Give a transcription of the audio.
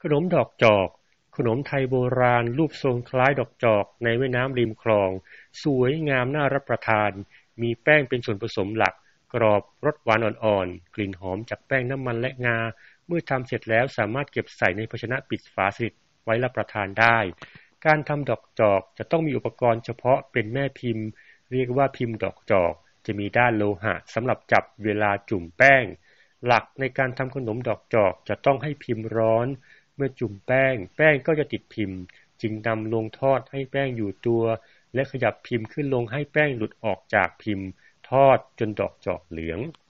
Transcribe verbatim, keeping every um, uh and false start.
ขนมดอกจอกขนมไทยโบราณรูปทรงคล้ายดอกจอกในแม่น้ำริมคลองสวยงามน่ารับประทานมีแป้งเป็นส่วนผสมหลักกรอบรสหวานอ่อนๆกลิ่นหอมจากแป้งน้ำมันและงาเมื่อทำเสร็จแล้วสามารถเก็บใส่ในภาชนะปิดฝาสนิทไว้รับประทานได้การทำดอกจอกจะต้องมีอุปกรณ์เฉพาะเป็นแม่พิมพ์เรียกว่าพิมพ์ดอกจอกจะมีด้านโลหะสำหรับจับเวลาจุ่มแป้งหลักในการทำขนมดอกจอกจะต้องให้พิมพ์ร้อนเมื่อจุ่มแป้งแป้งก็จะติดพิมพ์จึงนำลงทอดให้แป้งอยู่ตัวและขยับพิมพ์ขึ้นลงให้แป้งหลุดออกจากพิมพ์ทอดจนดอกจอกเหลือง